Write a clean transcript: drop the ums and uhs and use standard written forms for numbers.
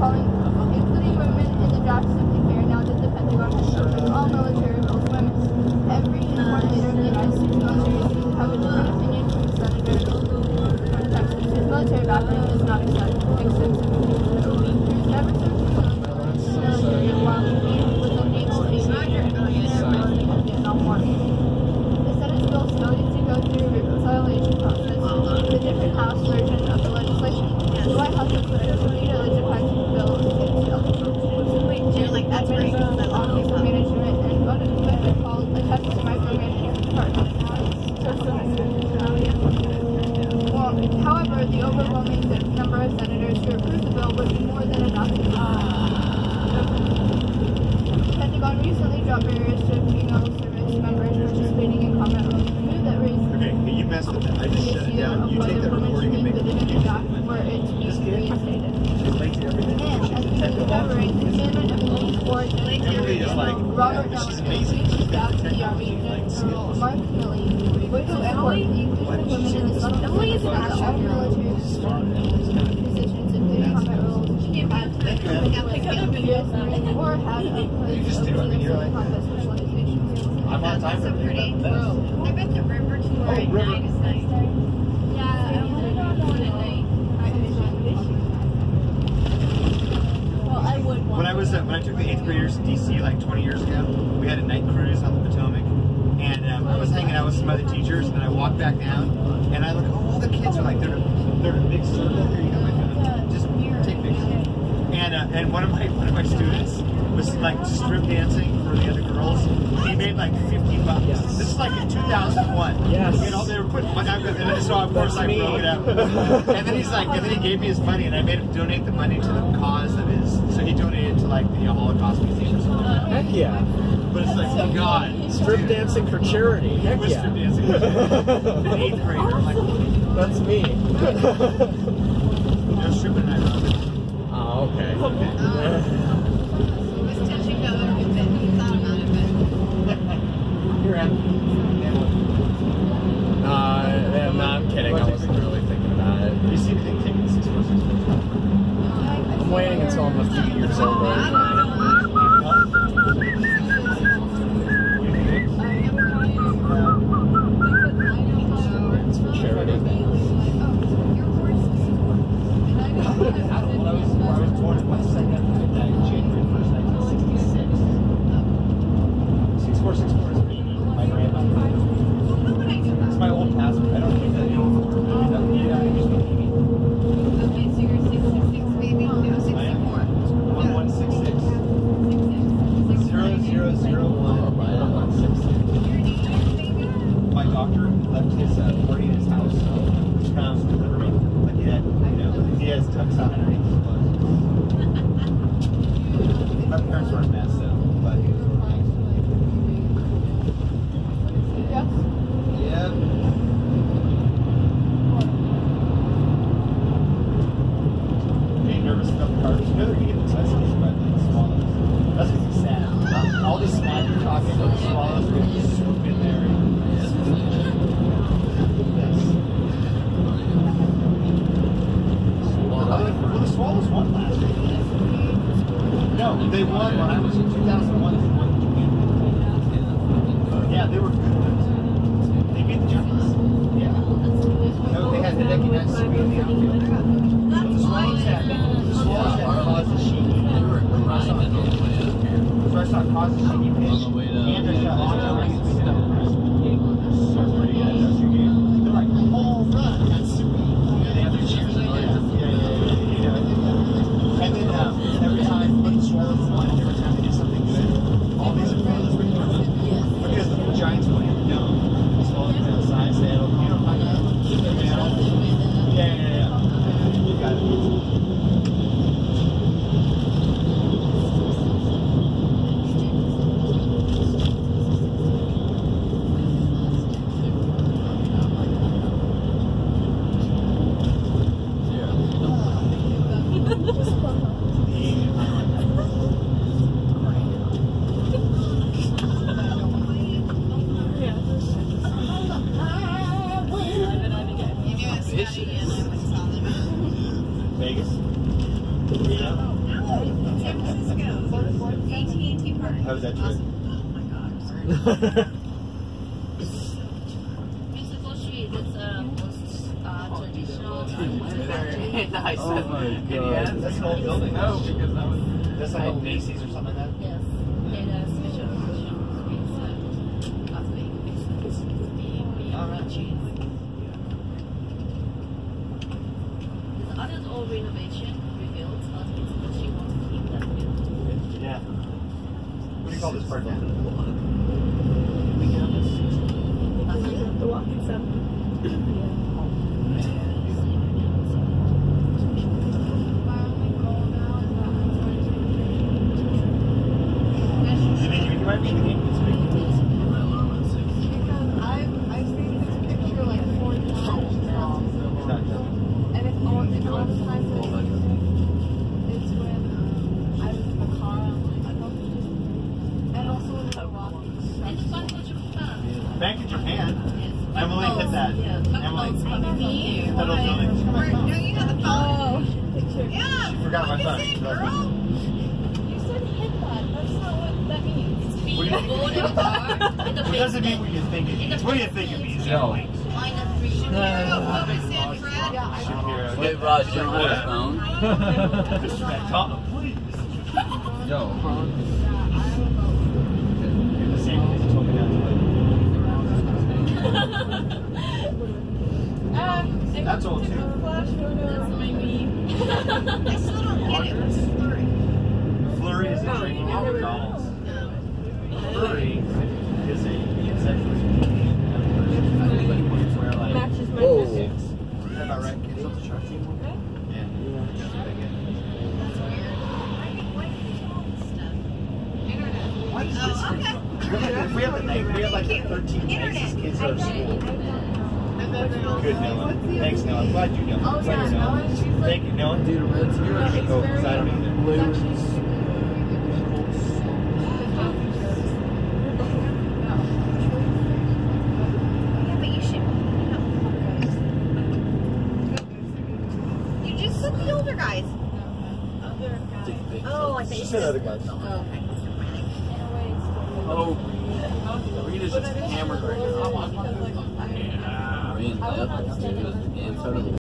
calling, including women in the draft simply fair now that the Pentagon has chosen all military roles women. Every uniformed leader of the United States military seems to have a different opinion from the senator from Texas, whose military background is not extensive. There's never served in the military while he was a naval aviator and in the Vietnam War. The Senate bill still needs to go through a reconciliation process with a different House version of the legislation. The White House has repeatedly declined to bill wait, do you like that's right? Office for management and what it called attempts to micromanage the department. However, the overwhelming number of senators who approved the bill would be more than enough. The Pentagon recently dropped barriers to female service members participating in combat roles, a move that raised okay, you messed with that. I just shut it down. You take that recording and make it for it to be reinstated. And as we discovered, the chairman of the Marine Corps, Robert Nelson, reached out to the Army General Mark Milley, which will support the inclusion of women in the Emily is not all military positions, including combat roles, or have a combat specialization. I'm on time for I bet the river tour at night is nice. Yeah, I want to go on one at night. Well, I would want when I took the 8th graders to DC like 20 years ago, we had a night cruise on the Potomac, and I was hanging out with some other teachers, and I walked back down, and I look, all the kids are like, they're in a big circle. Here you go, my phone. Just take pictures. And one of my students was like strip dancing for the other girls. He made like $50. Yes. This is like in 2001. Yes. You know, they were putting money out, and so of course I broke it up. And then and then he gave me his money, and I made him donate the money to the cause of his. So he donated to like the Holocaust Museum or something like that. Heck yeah. But it's like, oh God. Strip dancing for charity. Heck yeah. Strip dancing. An 8th grader. I'm like, that's me. no stripping that road. Oh, okay. It's touching the other bit. He thought about it, but. You're at. No, I'm kidding. I wasn't really thinking about it. You see anything taking 646? I'm waiting until I'm a few years older. It's for charity. When I was born in West Side, January 1st, 1966. 6464 is my grandmother. It's my old passport. I don't think that anymore. Okay, so you're 66, baby. No, 64. 1166. 0001. My doctor left his party in his house, which comes with living. Like he has tucks on underneath his clothes. My parents were a mess, though, but he was nice. Yes. Yeah. Being nervous about the cars. You know they're going to get the testicles by the swallows. That's because he's sad. All this smack you're talking about, the swallows are going to swoop in there. Well, the Swallows won last year. No, they won when I was in 2001. They won the yeah, they were good. They beat the Giants. Yeah. No, they had Hideki Matsui in the outfield. The Swallows had Kazushiki. So I saw Kazushiki pitch, and I saw Honda pitch. So pretty good. They're like, home run, Matsui. They have their cheers. And then every time when the Swallows won, every time they did something good, all these fans would come in. Because the Giants won in the dome. The Swallows on the side say, oh, you know what I'm talking about? Yeah. You got it. San Francisco. AT&T Park. How was that trip? Awesome. Oh my god, I'm sorry. Musical Street is most traditional. Very nice. Oh my god. That's an old building. No, because that was. That's like old Macy's or something like that. Yes, it is special edition. That's big. It's being cheese. The others all renovation, rebuilt, but she wants to keep that built. Yeah. What do you call this part now? That's like The walking center. My only goal now is that I'm going You might be in the game this week. because I've seen this picture like 4 times now. It's not done. And it's all the times that it's when I was in the car. I'm like, I don't just, and also when we were walking. And the fun for Japan. Back in Japan, Yes. Emily hit that. Yeah, Emily. coming from you. That little building. She Or, no, you know the phone. Picture. Yeah. She forgot my phone. Listen, She lost girl. You said hit that. That's not what that means. Being What do you think? born in the car in the It doesn't mean what you think it means. What do you think it means, Emily? -3. Yeah, I know. Wait, Raj, you don't have a phone? Disrespect. Tom, please. Yo. You're the same as you told me not to like. That's old too. Flash photo. That's my meme. I still don't get it. What's flurry? Flurry is a drink at McDonald's. Flurry is a executive where like. Matches my Whoa. Is that about right, kids? Yeah. What is this? Oh, okay. We have the night. We have like the 13 nicest kids at our school. Good, Noah. Thanks, Noah. I'm glad you know. Oh, Glad yeah, you know. Noah, she's like- Thank you, Noah. Dude, Red's here. Oh, 'cause I don't either. It's actually super Yeah, but you should. You just said the older guys. Oh, like they She said other guys. Oh, okay. Oh, Rita's just hammered right now. Green left, dude. And so do